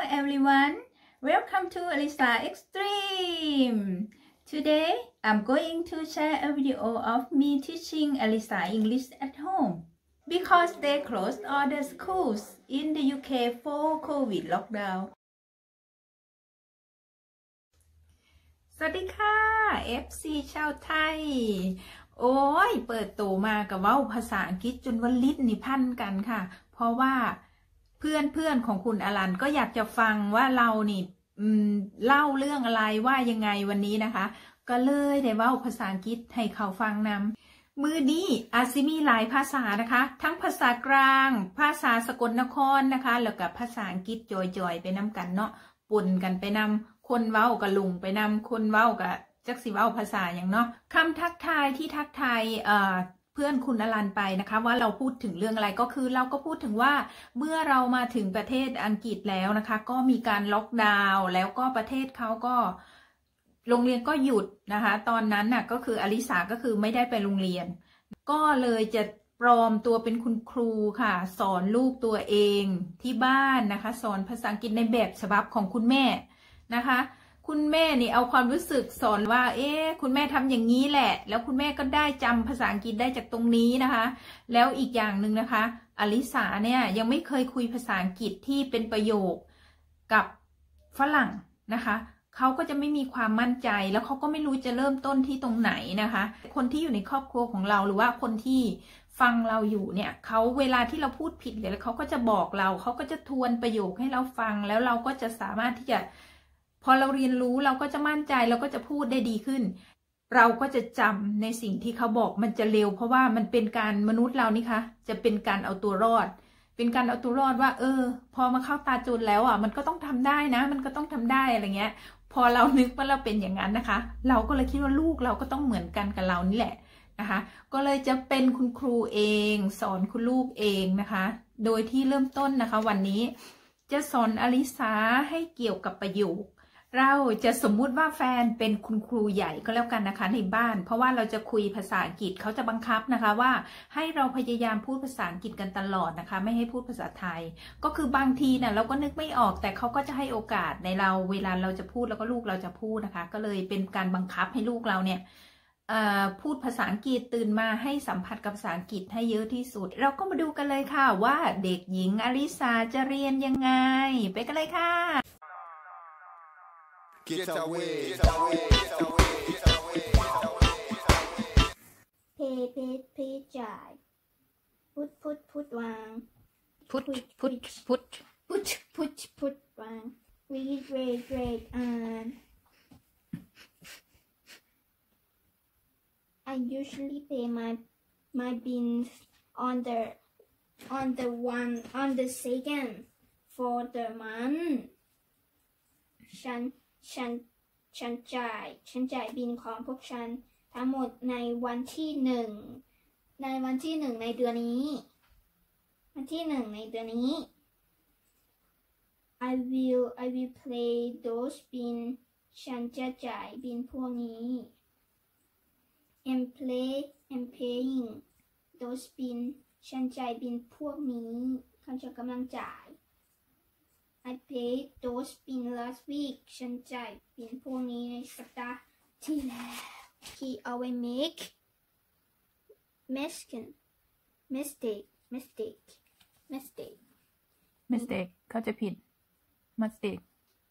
everyone, welcome to Alisa Extreme. Today I'm going to share a video of me teaching Alisa English at home because they closed all the schools in the UK for COVID lockdown. สวัสดีค่ะ FC ชาวไทยโอ้ยเปิดโตมากับเว้าภาษาอังกฤษจนวันลิ้นนี่พันกันค่ะเพราะว่าเพื่อนของคุณอลันก็อยากจะฟังว่าเรานี่เล่าเรื่องอะไรว่ายังไงวันนี้นะคะก็เลยได้เว้าภาษาอังกฤษให้เขาฟังนำมือนี้อาจสิมีหลายภาษานะคะทั้งภาษากลางภาษาสกลนครนะคะแล้วก็ภาษาอังกฤษจอยๆไปนำกันเนาะปนกันไปนำคนเว้ากับลุงไปนำคนเว้ากับจักสิเว้าภาษาอย่างเนาะคำทักทายที่ทักทายเพื่อนคุณอลันไปนะคะว่าเราพูดถึงเรื่องอะไรก็คือเราก็พูดถึงว่าเมื่อเรามาถึงประเทศอังกฤษแล้วนะคะก็มีการล็อกดาวน์แล้วก็ประเทศเขาก็โรงเรียนก็หยุดนะคะตอนนั้นน่ะก็คืออลิสาก็คือไม่ได้ไปโรงเรียนก็เลยจะปลอมตัวเป็นคุณครูค่ะสอนลูกตัวเองที่บ้านนะคะสอนภาษาอังกฤษในแบบฉบับของคุณแม่นะคะคุณแม่นี่เอาความรู้สึกสอนว่าคุณแม่ทำอย่างนี้แหละแล้วคุณแม่ก็ได้จำภาษาอังกฤษได้จากตรงนี้นะคะแล้วอีกอย่างหนึ่งนะคะอลิสาเนี่ยยังไม่เคยคุยภาษาอังกฤษที่เป็นประโยคกับฝรั่งนะคะเขาก็จะไม่มีความมั่นใจแล้วเขาก็ไม่รู้จะเริ่มต้นที่ตรงไหนนะคะคนที่อยู่ในครอบครัวของเราหรือว่าคนที่ฟังเราอยู่เนี่ยเขาเวลาที่เราพูดผิดเลยเขาก็จะบอกเราเขาก็จะทวนประโยคให้เราฟังแล้วเราก็จะสามารถที่จะพอเราเรียนรู้เราก็จะมั่นใจเราก็จะพูดได้ดีขึ้นเราก็จะจำในสิ่งที่เขาบอกมันจะเร็วเพราะว่ามันเป็นการมนุษย์เรานี่คะจะเป็นการเอาตัวรอดเป็นการเอาตัวรอดว่าพอมาเข้าตาจูนแล้วมันก็ต้องทำได้นะมันก็ต้องทำได้อะไรเงี้ยพอเรานึกว่าเราเป็นอย่างนั้นนะคะเราก็เลยคิดว่าลูกเราก็ต้องเหมือนกันกับเรานี่แหละนะคะก็เลยจะเป็นคุณครูเองสอนคุณลูกเองนะคะโดยที่เริ่มต้นนะคะวันนี้จะสอนอลิสาให้เกี่ยวกับประโยคเราจะสมมุติว่าแฟนเป็นคุณครูใหญ่ก็แล้วกันนะคะในบ้านเพราะว่าเราจะคุยภาษาอังกฤษเขาจะบังคับนะคะว่าให้เราพยายามพูดภาษาอังกฤษกันตลอดนะคะไม่ให้พูดภาษาไทยก็คือบางทีนะเราก็นึกไม่ออกแต่เขาก็จะให้โอกาสในเราเวลาเราจะพูดแล้วก็ลูกเราจะพูดนะคะก็เลยเป็นการบังคับให้ลูกเราเนี่ยพูดภาษาอังกฤษตื่นมาให้สัมผัสกับภาษาอังกฤษให้เยอะที่สุดเราก็มาดูกันเลยค่ะว่าเด็กหญิงอลิสาจะเรียนยังไงไปกันเลยค่ะ Get away, get away, get away, get away, get away. Pay,จ่าย put วาง put วาง read อ่าน I usually pay my bills on the second for the month ฉันจ่ายบิลของพวกฉันทั้งหมดในวันที่หนึ่งในเดือนนี้I will pay those bill ฉันจะจ่ายบิลพวกนี้ I'm paying those bill ฉันจ่ายบิลพวกนี้ฉันจะกำลังจ่าย I paid those bill last week ฉันจ่ายบิลพวกนี้ในสัปดาห์ที่แล้ว He always make mistake เขาจะผิด mistake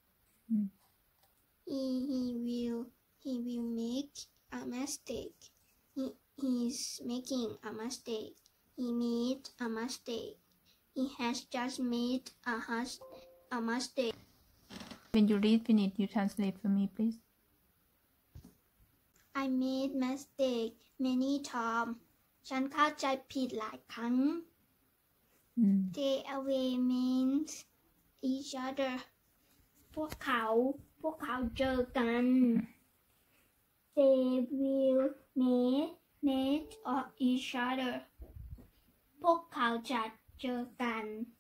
He will make a mistake He's making a mistake He made a mistake He has just made a mistake When you read finish you translate for me please I made mistake many times ฉันเข้าใจผิดหลายครั้ง They away means each other พวกเขาเจอกัน They will meet each other พวกเขาจะเจอกัน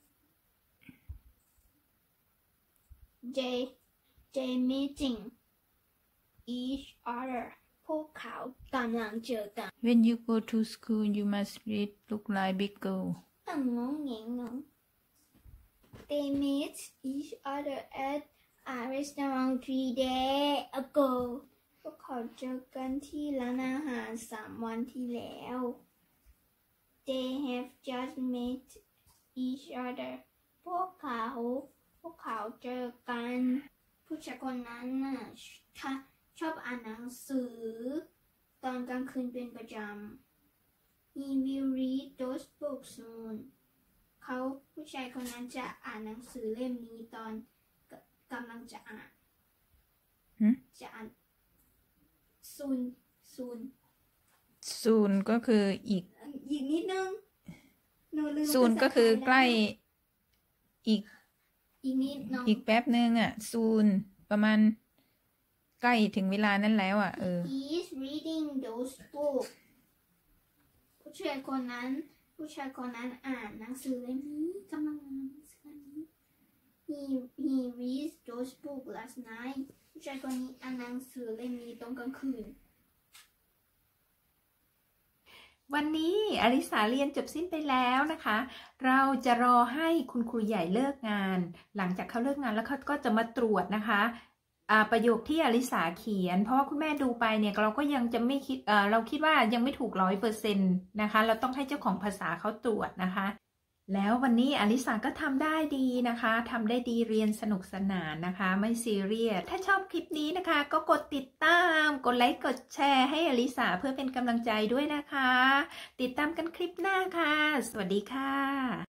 They meeting each other พวกเขากำลังเจอกัน When you go to school you must read look like big girl งง They met each other at a restaurant 3 days ago พวกเขาเจอกันที่ร้านอาหาร3 วันที่แล้ว They have just met each other พวกเขาเจอกัน ผู้ชายคนนั้นน่ะชอบอ่านหนังสือตอนกลางคืนเป็นประจำ He will read those books soon ผู้ชายคนนั้นจะอ่านหนังสือเล่มนี้ตอนกำลังจะอ่านจะอ่าน soon ก็คืออีกนิดนึงหนูลืม soon ก็คือใกล้อีกนิดนึงอีกแป๊บนึงอ่ะ soon ประมาณใกล้ถึงเวลานั้นแล้วอ่ะ He is reading those books ผู้ชายคนนั้นอ่านหนังสือเล่มนี้กำลังอ่านหนังสือเล่มนี้ He reads those books last night ผู้ชายคนนี้อ่านหนังสือเล่มนี้ตอนกลางคืนวันนี้อลิสาเรียนจบสิ้นไปแล้วนะคะ เราจะรอให้คุณครูใหญ่เลิกงานหลังจากเขาเลิกงานแล้วเขาก็จะมาตรวจนะคะประโยคที่อลิสาเขียนเพราะว่าคุณแม่ดูไปเนี่ยเราก็ยังจะไม่คิดเราคิดว่ายังไม่ถูก100%นะคะเราต้องให้เจ้าของภาษาเขาตรวจนะคะแล้ววันนี้อลิสาก็ทำได้ดีนะคะทำได้ดีเรียนสนุกสนานนะคะไม่ซีเรียสถ้าชอบคลิปนี้นะคะก็กดติดตามกดไลค์กดแชร์ให้อลิสาเพื่อเป็นกำลังใจด้วยนะคะติดตามกันคลิปหน้าค่ะสวัสดีค่ะ